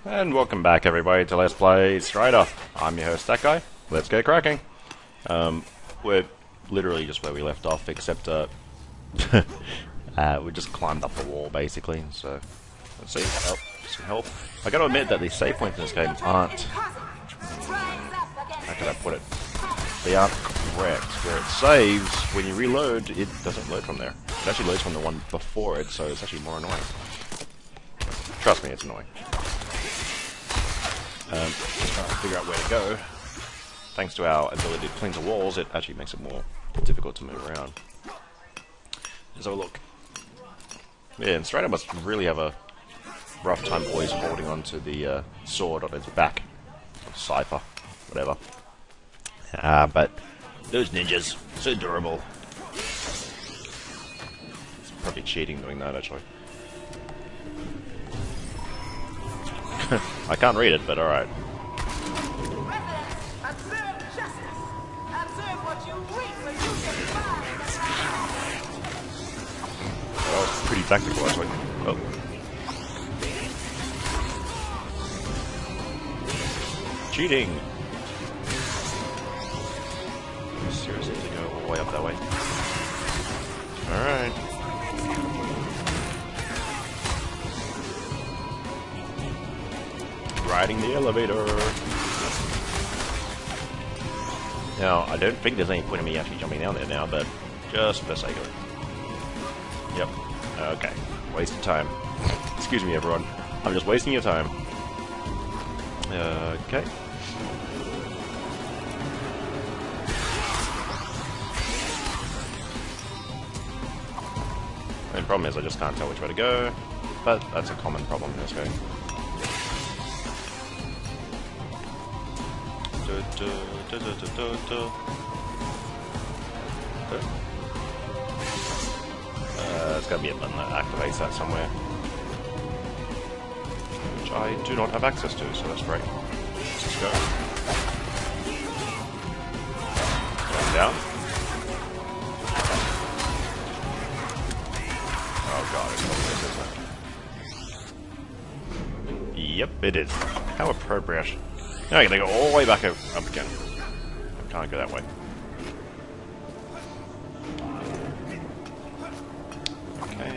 And welcome back everybody to Let's Play Strider. I'm your host, That Guy. Let's get cracking. We're literally just where we left off, except we just climbed up the wall basically, so let's see. Oh, some help. I gotta admit that the save points in this game aren't... how can I put it? They aren't correct. Where it saves, when you reload, it doesn't load from there. It actually loads from the one before it, so it's actually more annoying. Trust me, it's annoying. Just trying to figure out where to go. Thanks to our ability to cleanse the walls, it actually makes it more difficult to move around. Let's have a look. Yeah, and Strider must really have a rough time always holding onto the sword on its back. Or Cypher, whatever. But those ninjas, so durable. It's probably cheating doing that, actually. I can't read it, but alright. That was pretty tactical, actually. Oh. Cheating! Seriously, to go all the way up that way. Alright. Riding the elevator. Now, I don't think there's any point in me actually jumping down there now, but just for the sake of it. Yep. Okay. Waste of time. Excuse me, everyone. I'm just wasting your time. Okay. The main problem is I just can't tell which way to go, but that's a common problem in this game. There's gotta be a button that activates that somewhere, which I do not have access to, so that's great. Let's just go. Going down. Oh god, it's probably this, isn't it? Yep, it is. How appropriate. Now I gotta go all the way back up again. I can't go that way. Okay.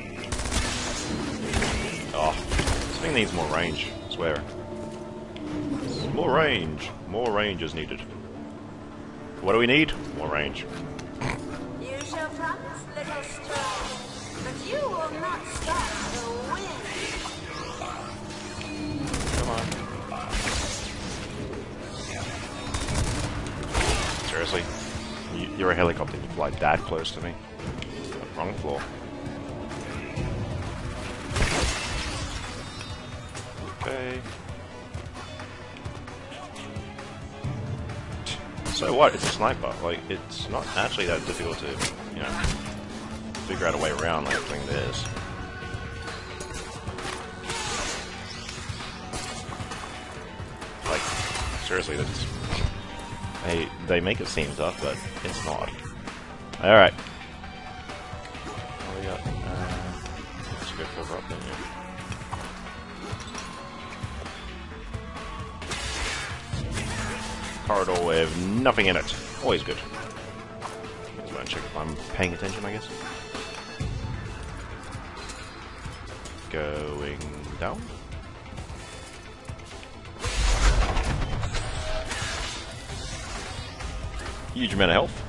Oh, this thing needs more range, I swear. More range. More range is needed. What do we need? More range. You shall promise, little Strider, but you will not stop the wind. Come on. Seriously? You're a helicopter, you fly that close to me. Wrong floor. Okay. So what? It's a sniper. Like, it's not actually that difficult to, you know, figure out a way around like doing this. Like, seriously, that's... They make it seem tough, but it's not. Alright. What do we got? Let's go further up then, yeah. Corridor with nothing in it. Always good. Just want to check if I'm paying attention, I guess. Going down. Huge amount of health.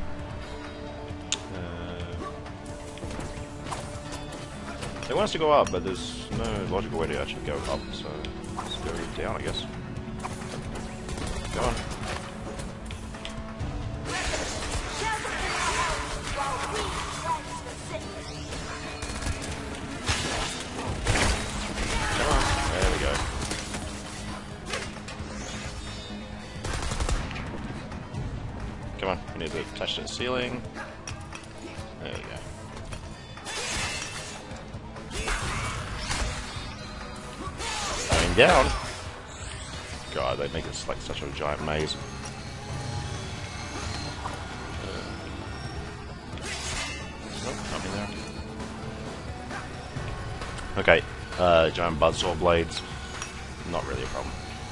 They want us to go up, but there's no logical way to actually go up, so let's go down, I guess. Go on. Come on. There we go. Come on, we need to attach to the ceiling. There we go. Going down. God, they make this like such a giant maze. Nope, nothing there. Okay, giant buzzsaw blades. not really a problem.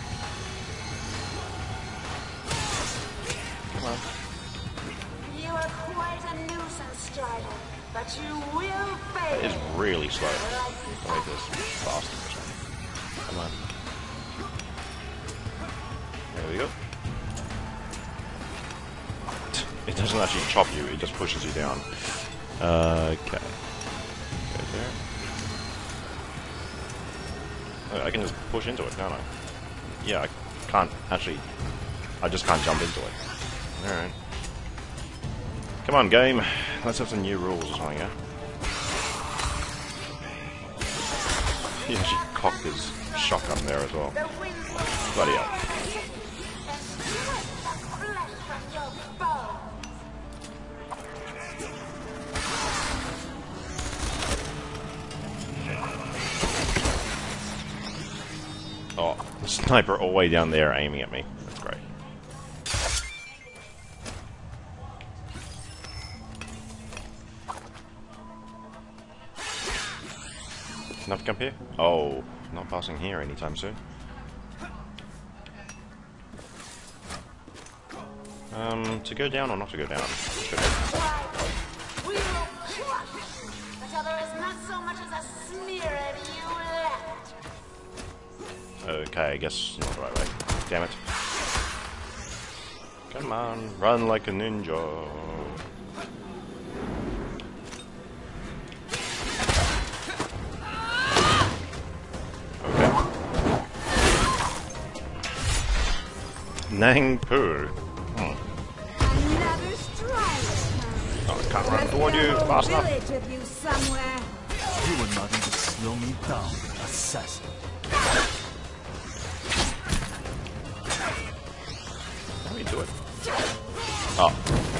Come on. You are quite a nuisance, Strider, but you will fail. It is really slow. I'll make this faster. Come on. There we go. It doesn't actually chop you, it just pushes you down. Okay. Go there. Oh, I can just push into it, can't I? Yeah, I can't actually... I just can't jump into it. Alright. Come on, game. Let's have some new rules or something, yeah? He actually cocked his shotgun there as well. Bloody hell. Oh, the sniper all the way down there aiming at me. That's great. Enough to come here? Oh, not passing here anytime soon. To go down or not to go down? Let's go down. We will crush until there is not so much as a smear of you left. Okay, I guess not the right way. Damn it. Come on, run like a ninja. Okay. Nang Poo. Another Strider. Oh, I can't run toward you fast enough. Village of you somewhere. You will not even slow me down, assassin. How do we do it? Oh.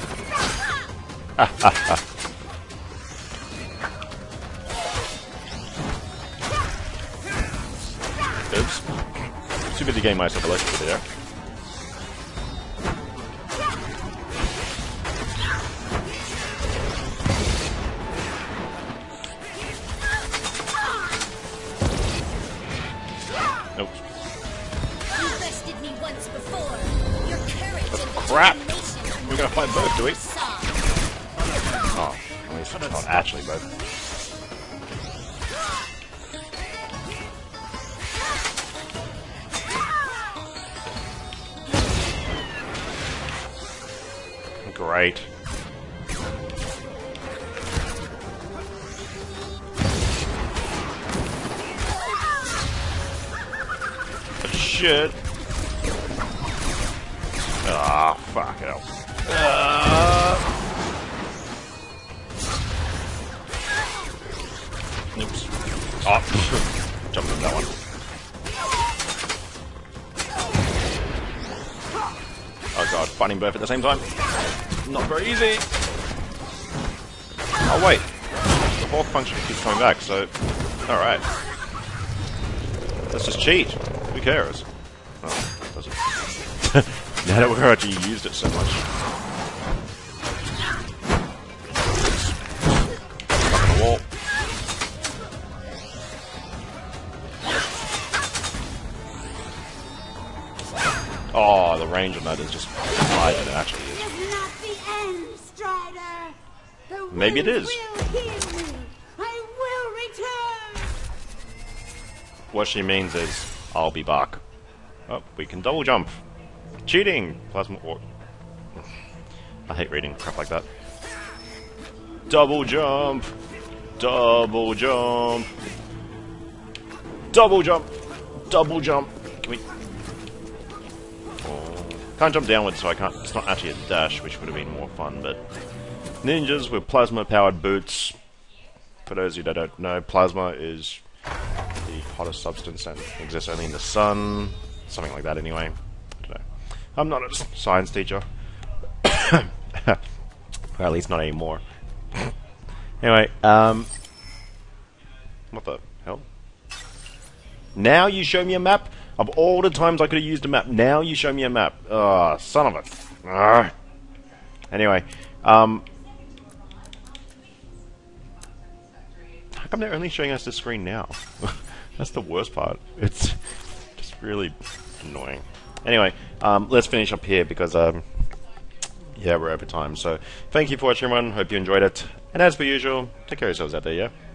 Oops. Too busy getting myself electrocuted there. Oops. You bested me once before. Your courage and Crap! determination. We're gonna fight both, do we? Saw. Oh, at least it's not actually both. Great. Shit. Ah, fuck hell. Oops. Oh, jumped on that one. Oh god, fighting both at the same time. Not very easy. Oh wait, the fourth function keeps coming back, so... Alright. Let's just cheat. Who cares? Oh, does it? Now that we've already used it so much. Stuck on the wall. Oh, the range on that is just higher than it actually is. It is not the end, Strider. The Maybe it winds is. will heal me. I will return. What she means is, I'll be back. Oh, we can double jump. Cheating! Plasma or... I hate reading crap like that. Double jump! Double jump! Double jump! Double jump! Can we... Oh. Can't jump downwards, so I can't... It's not actually a dash, which would have been more fun, but... Ninjas with plasma-powered boots. For those of you that don't know, plasma is the hottest substance and exists only in the sun. Something like that, anyway. I don't know. I'm not a science teacher. Or at least not anymore. Anyway, what the hell? Now you show me a map? Of all the times I could have used a map, now you show me a map. Ah, son of a... Arrgh. Anyway, how come they're only showing us the screen now? That's the worst part. It's just really annoying. Anyway, let's finish up here because, yeah, we're over time. So, thank you for watching, everyone. Hope you enjoyed it. And as per usual, take care of yourselves out there, yeah?